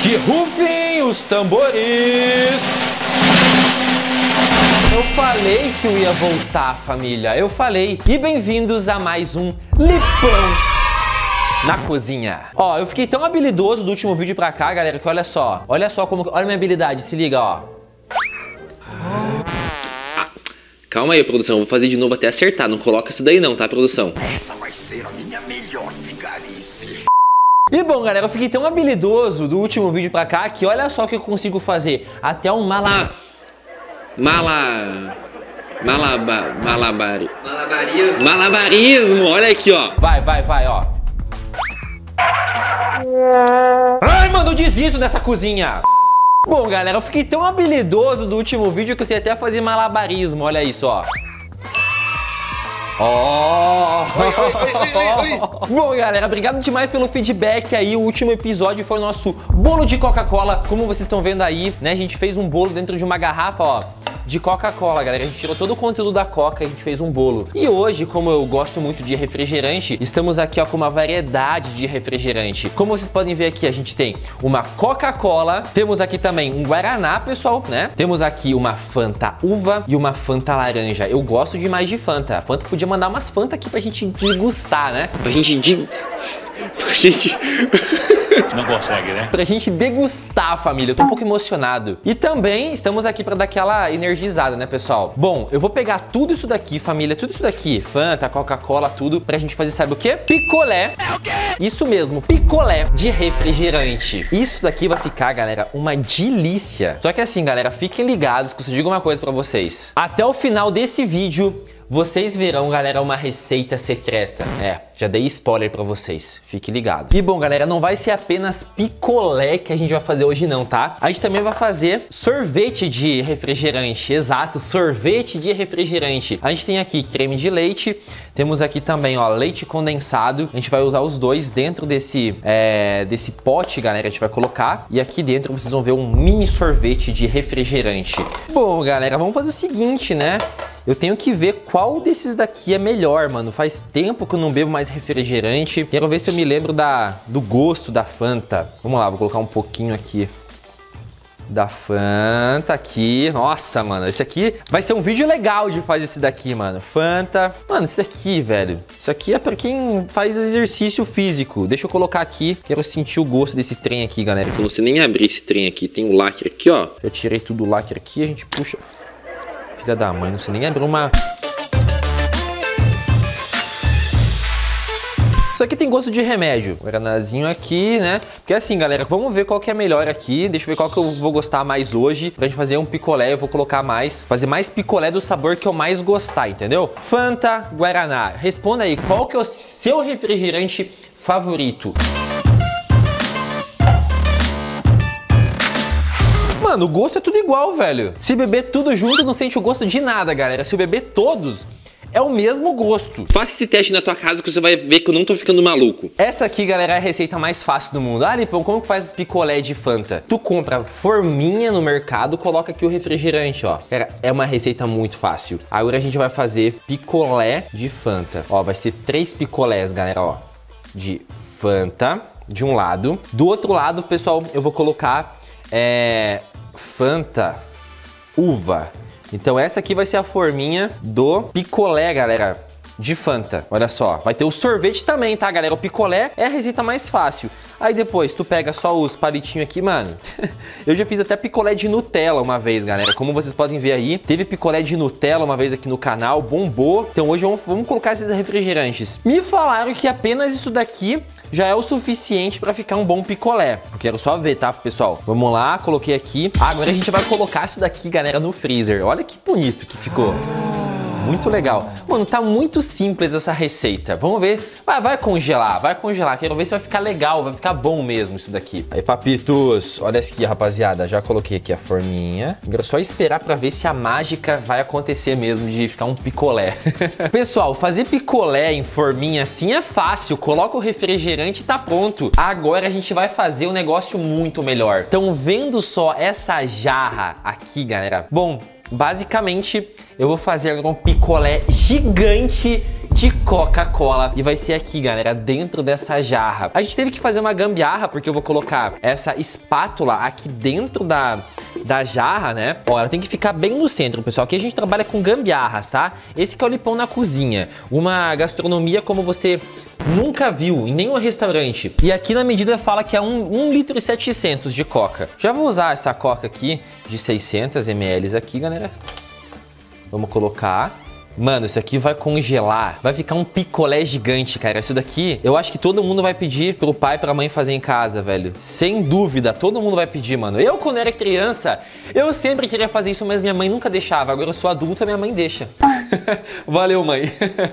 Que rufem os tambores! Eu falei que eu ia voltar, família. Eu falei. E bem-vindos a mais um Lipão na cozinha. Ó, eu fiquei tão habilidoso do último vídeo pra cá, galera, que olha só. Olha só como... Olha a minha habilidade, se liga, ó. Calma aí, produção. Vou fazer de novo até acertar. Não coloca isso daí não, tá, produção? Essa vai ser a minha melhor vigarice. E bom, galera, eu fiquei tão habilidoso do último vídeo pra cá que olha só o que eu consigo fazer. Até um malabarismo, olha aqui, ó. Vai, ó. Ai, mano, eu desisto dessa cozinha. Bom, galera, eu fiquei tão habilidoso do último vídeo que eu sei até fazer malabarismo, olha isso, ó. Bom, galera, obrigado demais pelo feedback aí. O último episódio foi o nosso bolo de Coca-Cola. Como vocês estão vendo aí, né, a gente fez um bolo dentro de uma garrafa, ó, de Coca-Cola, galera. A gente tirou todo o conteúdo da Coca e a gente fez um bolo. E hoje, como eu gosto muito de refrigerante, estamos aqui, ó, com uma variedade de refrigerante. Como vocês podem ver aqui, a gente tem uma Coca-Cola, temos aqui também um Guaraná, pessoal, né? Temos aqui uma Fanta uva e uma Fanta laranja. Eu gosto demais de Fanta. A Fanta podia mandar umas Fanta aqui pra gente degustar, né? Não consegue, né? Pra gente degustar, família. Eu tô um pouco emocionado. E também estamos aqui pra dar aquela energizada, né, pessoal? Bom, eu vou pegar tudo isso daqui, família. Tudo isso daqui. Fanta, Coca-Cola, tudo. Pra gente fazer, sabe o quê? Picolé. É o quê? Isso mesmo, picolé de refrigerante. Isso daqui vai ficar, galera, uma delícia. Só que assim, galera, fiquem ligados que eu digo uma coisa pra vocês. Até o final desse vídeo, vocês verão, galera, uma receita secreta. Já dei spoiler pra vocês. Fique ligado. E bom, galera, não vai ser apenas picolé que a gente vai fazer hoje não, tá? A gente também vai fazer sorvete de refrigerante. Exato, sorvete de refrigerante. A gente tem aqui creme de leite. Temos aqui também, ó, leite condensado. A gente vai usar os dois dentro desse pote, galera. A gente vai colocar. E aqui dentro vocês vão ver um mini sorvete de refrigerante. Bom, galera, vamos fazer o seguinte, né? Eu tenho que ver qual desses daqui é melhor, mano. Faz tempo que eu não bebo mais refrigerante. Quero ver se eu me lembro do gosto da Fanta. Vamos lá, vou colocar um pouquinho aqui da Fanta aqui. Nossa, mano, esse aqui vai ser um vídeo legal de fazer esse daqui, mano. Fanta. Mano, isso daqui, velho. Isso aqui é pra quem faz exercício físico. Deixa eu colocar aqui. Quero sentir o gosto desse trem aqui, galera. Eu não sei nem abrir esse trem aqui. Tem o lacre aqui, ó. Eu tirei tudo o lacre aqui. A gente puxa... Filha da mãe, não sei nem abrir uma... Isso aqui tem gosto de remédio. Guaranazinho aqui, né? Porque assim, galera, vamos ver qual que é melhor aqui. Deixa eu ver qual que eu vou gostar mais hoje. Pra gente fazer um picolé, eu vou colocar mais. Fazer mais picolé do sabor que eu mais gostar, entendeu? Fanta, Guaraná. Responda aí, qual que é o seu refrigerante favorito? Mano, o gosto é tudo igual, velho. Se beber tudo junto, não sente o gosto de nada, galera. Se eu beber todos, é o mesmo gosto. Faça esse teste na tua casa que você vai ver que eu não tô ficando maluco. Essa aqui, galera, é a receita mais fácil do mundo. Ah, Lipão, como que faz picolé de Fanta? Tu compra forminha no mercado, coloca aqui o refrigerante, ó. Cara, é uma receita muito fácil. Agora a gente vai fazer picolé de Fanta. Ó, vai ser 3 picolés, galera, ó. De Fanta, de um lado. Do outro lado, pessoal, eu vou colocar... Fanta uva. Então essa aqui vai ser a forminha do picolé, galera, de Fanta. Olha só, vai ter o sorvete também, tá, galera? O picolé é a receita mais fácil. Aí depois tu pega só os palitinhos aqui, mano. Eu já fiz até picolé de Nutella uma vez, galera. Como vocês podem ver aí, teve picolé de Nutella uma vez aqui no canal, bombou. Então hoje vamos colocar esses refrigerantes. Me falaram que apenas isso daqui já é o suficiente pra ficar um bom picolé. Eu quero só ver, tá, pessoal? Vamos lá, coloquei aqui. Agora a gente vai colocar isso daqui, galera, no freezer. Olha que bonito que ficou. Muito legal. Mano, tá muito simples essa receita. Vamos ver. Vai congelar, vai congelar. Quero ver se vai ficar legal, vai ficar bom mesmo isso daqui. Aí, papitos, olha aqui, rapaziada. Já coloquei aqui a forminha. Agora é só esperar pra ver se a mágica vai acontecer mesmo de ficar um picolé. Pessoal, fazer picolé em forminha assim é fácil. Coloca o refrigerante e tá pronto. Agora a gente vai fazer um negócio muito melhor. Estão vendo só essa jarra aqui, galera? Bom, basicamente, eu vou fazer um picolé gigante de Coca-Cola. E vai ser aqui, galera, dentro dessa jarra. A gente teve que fazer uma gambiarra, porque eu vou colocar essa espátula aqui dentro da jarra, né? Ó, ela tem que ficar bem no centro, pessoal. Aqui a gente trabalha com gambiarras, tá? Esse que é o Lipão na Cozinha. Uma gastronomia como você nunca viu em nenhum restaurante. E aqui na medida fala que é 1,7 litros de coca. Já vou usar essa coca aqui de 600 ml aqui, galera. Vamos colocar. Mano, isso aqui vai congelar, vai ficar um picolé gigante, cara. Isso daqui, eu acho que todo mundo vai pedir pro pai e pra mãe fazer em casa, velho. Sem dúvida, todo mundo vai pedir, mano. Eu, quando era criança, eu sempre queria fazer isso, mas minha mãe nunca deixava. Agora eu sou adulto, minha mãe deixa. Valeu, mãe.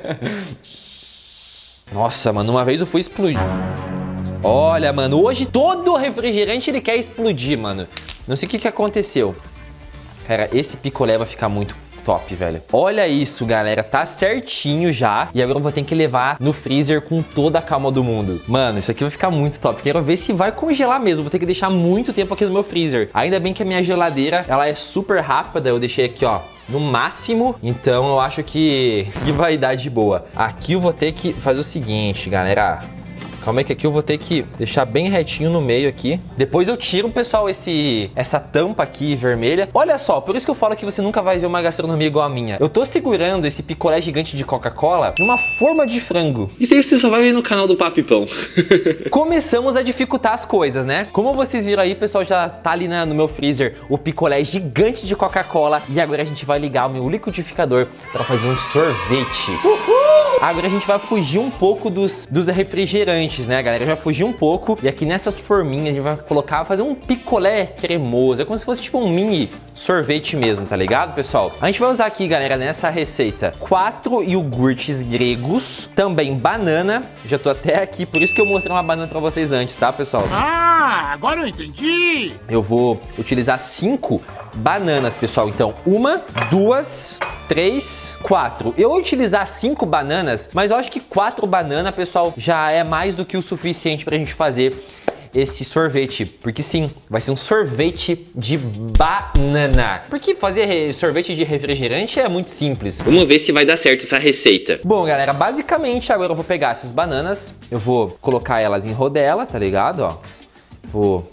Nossa, mano, uma vez eu fui explodir. Olha, mano, hoje todo refrigerante ele quer explodir, mano. Não sei o que aconteceu. Cara, esse picolé vai ficar muito top, velho. Olha isso, galera. Tá certinho já. E agora eu vou ter que levar no freezer com toda a calma do mundo. Mano, isso aqui vai ficar muito top. Quero ver se vai congelar mesmo. Vou ter que deixar muito tempo aqui no meu freezer. Ainda bem que a minha geladeira, ela é super rápida. Eu deixei aqui, ó, no máximo. Então eu acho que vai dar de boa. Aqui eu vou ter que fazer o seguinte, galera. Calma aí que aqui eu vou ter que deixar bem retinho no meio aqui. Depois eu tiro, pessoal, essa tampa aqui vermelha. Olha só, por isso que eu falo que você nunca vai ver uma gastronomia igual a minha. Eu tô segurando esse picolé gigante de Coca-Cola numa forma de frango. Isso aí você só vai ver no canal do Papipão. Começamos a dificultar as coisas, né? Como vocês viram aí, pessoal, já tá ali no meu freezer o picolé gigante de Coca-Cola. E agora a gente vai ligar o meu liquidificador para fazer um sorvete. Uhul! Agora a gente vai fugir um pouco dos refrigerantes, né, galera? Já fugir um pouco. E aqui nessas forminhas a gente vai colocar, fazer um picolé cremoso. É como se fosse tipo um mini sorvete mesmo, tá ligado, pessoal? A gente vai usar aqui, galera, nessa receita 4 iogurtes gregos, também banana. Já tô até aqui, por isso que eu mostrei uma banana pra vocês antes, tá, pessoal? Ah, agora eu entendi! Eu vou utilizar 5 bananas, pessoal. Então, 1, 2, 3, 4. Eu vou utilizar 5 bananas, mas eu acho que 4 bananas, pessoal, já é mais do que o suficiente pra gente fazer esse sorvete. Porque sim, vai ser um sorvete de banana. Porque fazer sorvete de refrigerante é muito simples. Vamos ver se vai dar certo essa receita. Bom, galera, basicamente agora eu vou pegar essas bananas, eu vou colocar elas em rodela, tá ligado? Ó, vou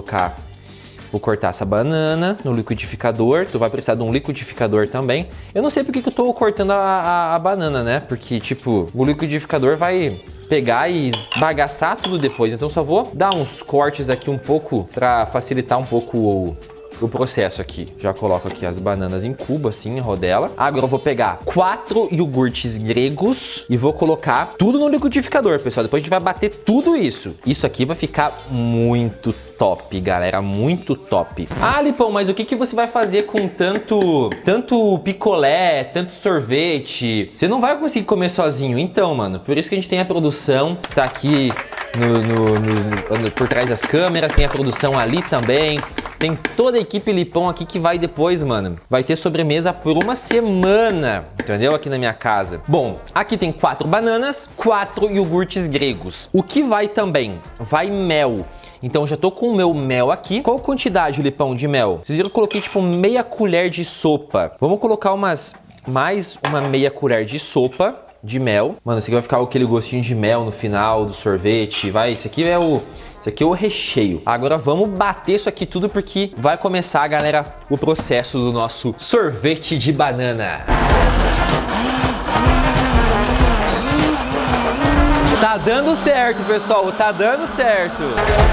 cortar essa banana no liquidificador. Tu vai precisar de um liquidificador também. Eu não sei porque que eu tô cortando a banana, né? Porque, tipo, o liquidificador vai pegar e esbagaçar tudo depois. Então só vou dar uns cortes aqui um pouco pra facilitar um pouco o processo aqui. Já coloco aqui as bananas em cubo, assim, em rodela. Agora eu vou pegar 4 iogurtes gregos e vou colocar tudo no liquidificador, pessoal. Depois a gente vai bater tudo isso. Isso aqui vai ficar muito top, galera, muito top. Ah, Lipão, mas o que você vai fazer com tanto picolé, tanto sorvete? Você não vai conseguir comer sozinho. Então, mano, por isso que a gente tem a produção, tá aqui por trás das câmeras, tem a produção ali também. Tem toda a equipe Lipão aqui que vai depois, mano, vai ter sobremesa por uma semana, entendeu? Aqui na minha casa. Bom, aqui tem 4 bananas, 4 iogurtes gregos. O que vai também? Vai mel. Então já tô com o meu mel aqui. Qual quantidade, Lipão, de mel? Vocês viram que eu coloquei tipo meia colher de sopa. Vamos colocar mais uma meia colher de sopa de mel. Mano, esse aqui vai ficar aquele gostinho de mel no final do sorvete. Vai, esse aqui é o recheio. Agora vamos bater isso aqui tudo porque vai começar, galera, o processo do nosso sorvete de banana. Tá dando certo, pessoal, tá dando certo.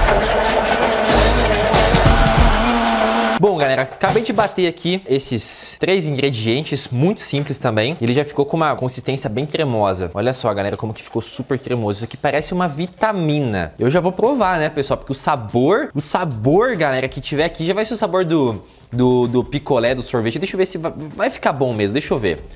Bom, galera, acabei de bater aqui esses 3 ingredientes, muito simples também. Ele já ficou com uma consistência bem cremosa. Olha só, galera, como que ficou super cremoso. Isso aqui parece uma vitamina. Eu já vou provar, né, pessoal? Porque o sabor, galera, que tiver aqui já vai ser o sabor do picolé, do sorvete. Deixa eu ver se vai ficar bom mesmo, deixa eu ver.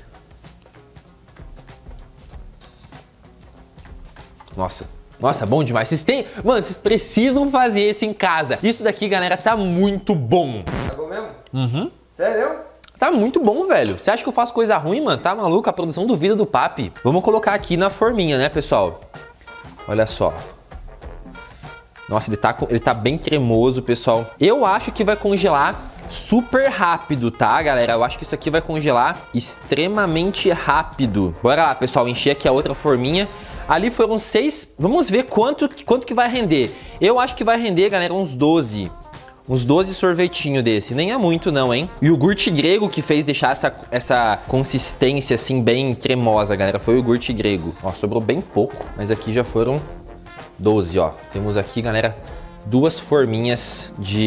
Nossa, bom demais. Mano, vocês precisam fazer isso em casa. Isso daqui, galera, tá muito bom. Tá bom mesmo? Uhum. Sério? Tá muito bom, velho. Você acha que eu faço coisa ruim, mano? Tá maluco? A produção duvida do Papi. Vamos colocar aqui na forminha, né, pessoal? Olha só. Nossa, ele tá bem cremoso, pessoal. Eu acho que vai congelar super rápido, tá, galera? Eu acho que isso aqui vai congelar extremamente rápido. Bora lá, pessoal, encher aqui a outra forminha. Ali foram 6, vamos ver quanto que vai render. Eu acho que vai render, galera, uns 12. Uns 12 sorvetinhos desse. Nem é muito não, hein? E o iogurte grego que fez deixar essa consistência assim bem cremosa, galera. Foi o iogurte grego. Ó, sobrou bem pouco, mas aqui já foram 12, ó. Temos aqui, galera, 2 forminhas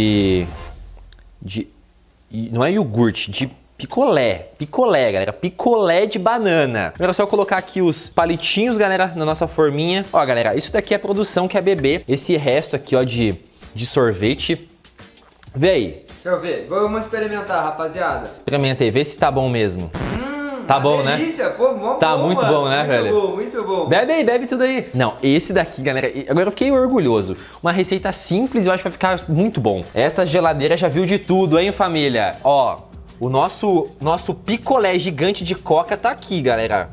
não é iogurte, de picolé. Picolé, galera. Picolé de banana. Agora é só colocar aqui os palitinhos, galera, na nossa forminha. Ó, galera, isso daqui é a produção que é beber. Esse resto aqui, ó, de sorvete. Vê aí. Deixa eu ver. Vamos experimentar, rapaziada. Experimenta aí, vê se tá bom mesmo. Tá bom, delícia. né? Pô, bom, tá muito mano. bom, né, velho? Muito bom, muito bom. Bebe aí, bebe tudo aí. Não, esse daqui, galera, agora eu fiquei orgulhoso. Uma receita simples e eu acho que vai ficar muito bom. Essa geladeira já viu de tudo, hein, família? Ó, o nosso picolé gigante de coca tá aqui, galera.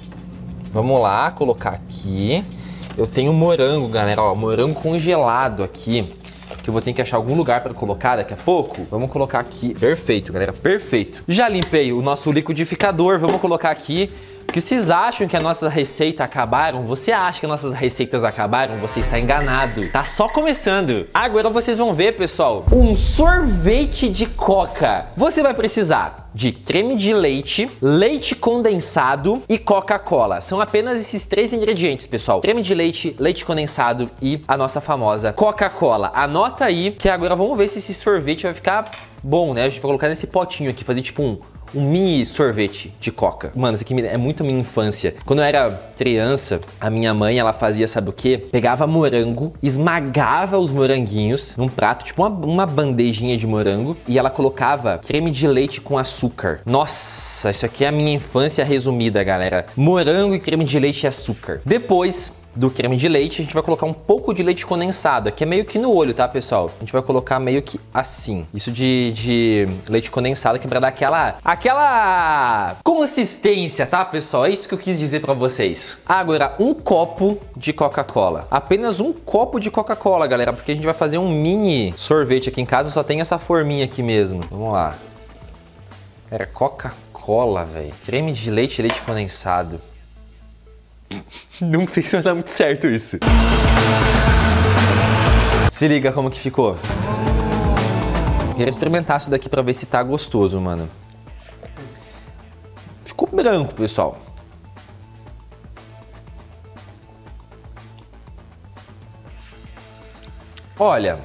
Vamos lá, colocar aqui. Eu tenho morango, galera, ó, morango congelado aqui. Que eu vou ter que achar algum lugar para colocar daqui a pouco. Vamos colocar aqui. Perfeito, galera, perfeito. Já limpei o nosso liquidificador, vamos colocar aqui. Porque vocês acham que as nossas receitas acabaram? Você acha que as nossas receitas acabaram? Você está enganado. Tá só começando. Agora vocês vão ver, pessoal, um sorvete de coca. Você vai precisar de creme de leite, leite condensado e Coca-Cola. São apenas esses 3 ingredientes, pessoal. Creme de leite, leite condensado e a nossa famosa Coca-Cola. Anota aí que agora vamos ver se esse sorvete vai ficar bom, né? A gente vai colocar nesse potinho aqui, fazer tipo um mini sorvete de coca. Mano, isso aqui é muito minha infância. Quando eu era criança, a minha mãe, ela fazia, sabe o quê? Pegava morango, esmagava os moranguinhos num prato, tipo uma bandejinha de morango, e ela colocava creme de leite com açúcar. Nossa, isso aqui é a minha infância resumida, galera. Morango e creme de leite e açúcar. Depois do creme de leite, a gente vai colocar um pouco de leite condensado, que é meio que no olho, tá, pessoal? A gente vai colocar meio que assim. Isso de leite condensado, que é pra dar aquela consistência, tá, pessoal? É isso que eu quis dizer pra vocês. Agora, um copo de Coca-Cola. Apenas um copo de Coca-Cola, galera, porque a gente vai fazer um mini sorvete aqui em casa, só tem essa forminha aqui mesmo. Vamos lá. Era Coca-Cola, velho. Creme de leite e leite condensado. Não sei se vai dar muito certo isso. Se liga como que ficou. Queria experimentar isso daqui pra ver se tá gostoso, mano. Ficou branco, pessoal. Olha.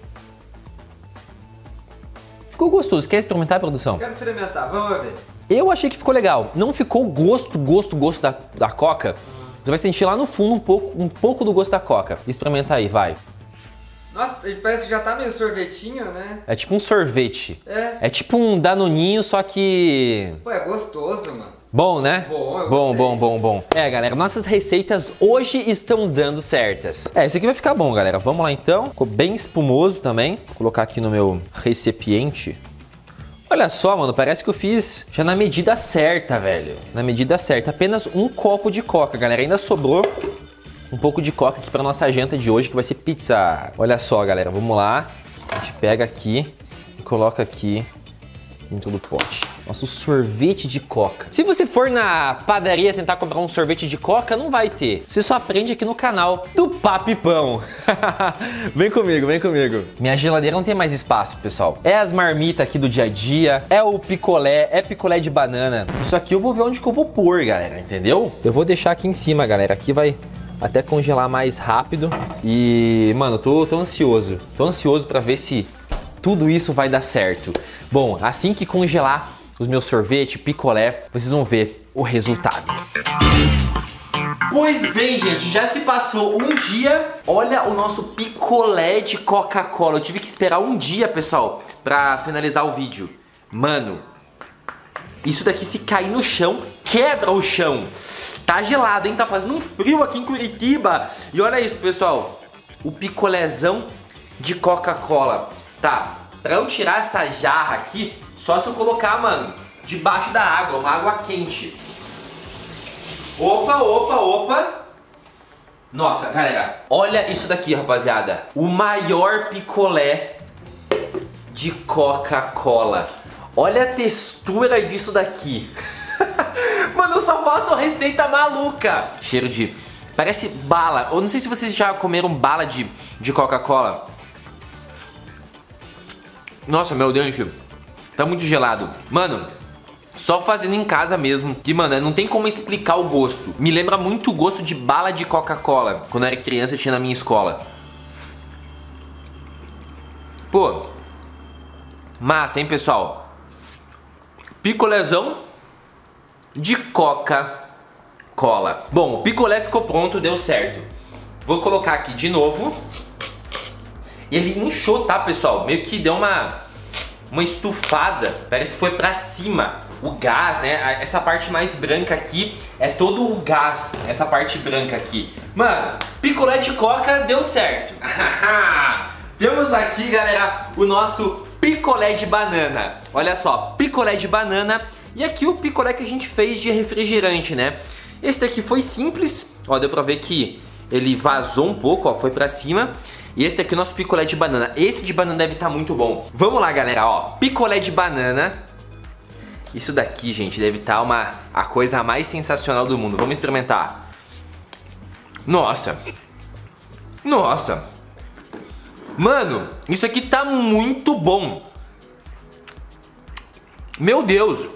Ficou gostoso. Quer experimentar, produção? Quero experimentar, vamos ver. Eu achei que ficou legal. Não ficou o gosto da Coca. Você vai sentir lá no fundo um pouco do gosto da Coca. Experimenta aí, vai. Nossa, parece que já tá meio sorvetinho, né? É tipo um sorvete. É. É tipo um danoninho, só que... Pô, é gostoso, mano. Bom, né? Bom, eu gostei. Bom. É, galera, nossas receitas hoje estão dando certas. É, isso aqui vai ficar bom, galera. Vamos lá, então. Ficou bem espumoso também. Vou colocar aqui no meu recipiente. Olha só, mano, parece que eu fiz já na medida certa, velho. Na medida certa. Apenas um copo de coca, galera. Ainda sobrou um pouco de coca aqui pra nossa janta de hoje, que vai ser pizza. Olha só, galera, vamos lá. A gente pega aqui e coloca aqui dentro do pote. Nosso sorvete de coca. Se você for na padaria tentar comprar um sorvete de coca, não vai ter. Você só aprende aqui no canal do Papipão. Vem comigo, vem comigo. Minha geladeira não tem mais espaço, pessoal. É as marmitas aqui do dia a dia, é o picolé, é picolé de banana. Isso aqui eu vou ver onde que eu vou pôr, galera, entendeu? Eu vou deixar aqui em cima, galera. Aqui vai até congelar mais rápido. E, mano, tô ansioso. Tô ansioso pra ver se tudo isso vai dar certo. Bom, assim que congelar os meus sorvete, picolé, vocês vão ver o resultado. Pois bem, gente, já se passou um dia. Olha o nosso picolé de Coca-Cola. Eu tive que esperar um dia, pessoal, pra finalizar o vídeo. Mano, isso daqui se cair no chão, quebra o chão. Tá gelado, hein? Tá fazendo um frio aqui em Curitiba. E olha isso, pessoal. O picolézão de Coca-Cola. Tá, pra eu tirar essa jarra aqui, só se eu colocar, mano, debaixo da água, uma água quente. Opa. Nossa, galera, olha isso daqui, rapaziada. O maior picolé de Coca-Cola. Olha a textura disso daqui. Mano, eu só faço receita maluca. Cheiro de... parece bala. Eu não sei se vocês já comeram bala de Coca-Cola. Nossa, meu dente tá muito gelado. Mano, só fazendo em casa mesmo. Que, mano, não tem como explicar o gosto. Me lembra muito o gosto de bala de Coca-Cola. Quando eu era criança, tinha na minha escola. Pô, massa, hein, pessoal? Picolézão de Coca-Cola. Bom, o picolé ficou pronto, deu certo. Vou colocar aqui de novo. Ele inchou, tá, pessoal? Meio que deu uma estufada. Parece que foi pra cima o gás, né? Essa parte mais branca aqui é todo o gás. Essa parte branca aqui. Mano, picolé de coca deu certo. Temos aqui, galera, o nosso picolé de banana. Olha só, picolé de banana. E aqui o picolé que a gente fez de refrigerante, né? Esse daqui foi simples. Ó, deu pra ver que ele vazou um pouco, ó, foi pra cima. E esse daqui é o nosso picolé de banana. Esse de banana deve estar muito bom. Vamos lá, galera, ó. Picolé de banana. Isso daqui, gente, deve estar a coisa mais sensacional do mundo. Vamos experimentar. Nossa. Nossa. Mano, isso aqui tá muito bom. Meu Deus.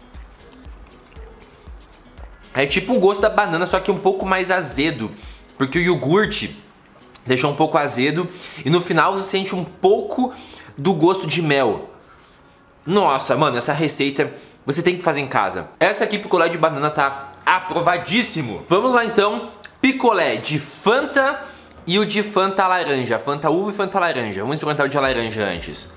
É tipo o gosto da banana, só que um pouco mais azedo. Porque o iogurte deixou um pouco azedo. E no final você sente um pouco do gosto de mel. Nossa, mano, essa receita você tem que fazer em casa. Essa aqui, picolé de banana, tá aprovadíssimo. Vamos lá então. Picolé de Fanta e o de Fanta laranja. Fanta uva e Fanta laranja. Vamos experimentar o de laranja antes.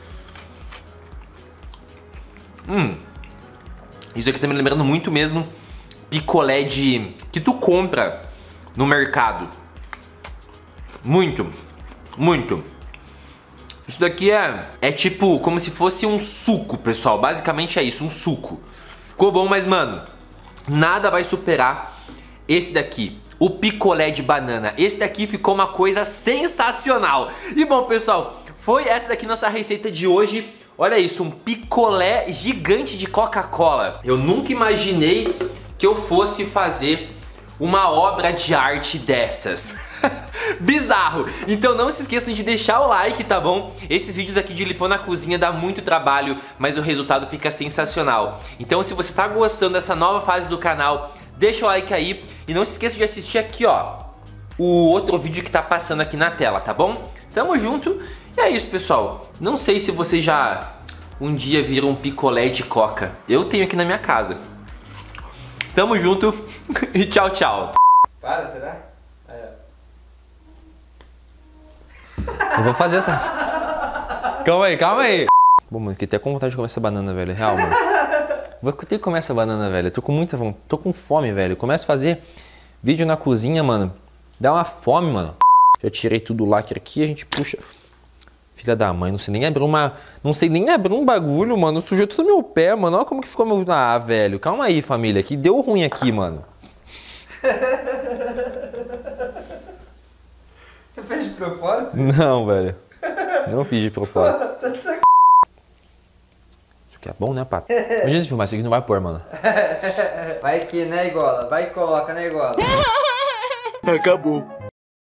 Isso aqui tá me lembrando muito mesmo picolé que tu compra no mercado. Muito, muito. Isso daqui é tipo como se fosse um suco, pessoal. Basicamente é isso, um suco. Ficou bom, mas, mano, nada vai superar esse daqui, o picolé de banana. Esse daqui ficou uma coisa sensacional. E bom, pessoal, foi essa daqui nossa receita de hoje. Olha isso, um picolé gigante de Coca-Cola. Eu nunca imaginei que eu fosse fazer uma obra de arte dessas. Bizarro. Então não se esqueçam de deixar o like, tá bom? Esses vídeos aqui de Lipão na Cozinha dá muito trabalho, mas o resultado fica sensacional. Então se você tá gostando dessa nova fase do canal, deixa o like aí. E não se esqueça de assistir aqui, ó, o outro vídeo que tá passando aqui na tela, tá bom? Tamo junto. E é isso, pessoal. Não sei se vocês já um dia viram um picolé de coca. Eu tenho aqui na minha casa. Tamo junto e tchau, tchau. Para, será? Eu vou fazer essa. Calma aí, calma aí. Bom, mano, fiquei até com vontade de comer essa banana, velho. Real, mano. Vou ter que comer essa banana, velho. Eu tô com muita vontade. Tô com fome, velho. Começo a fazer vídeo na cozinha, mano. Dá uma fome, mano. Já tirei tudo o lacre aqui, a gente puxa. Filha da mãe, não sei nem abrir Não sei nem abrir um bagulho, mano. Sujou tudo meu pé, mano. Olha como que ficou meu... Ah, velho. Calma aí, família. Que deu ruim aqui, mano. Você fez de propósito? Não, velho. Não fiz de propósito. Isso aqui é bom, né, pato? Imagina se filmar, isso aqui não vai pôr, mano. Vai que, né, Igola? Vai e coloca, né, Igola? Acabou.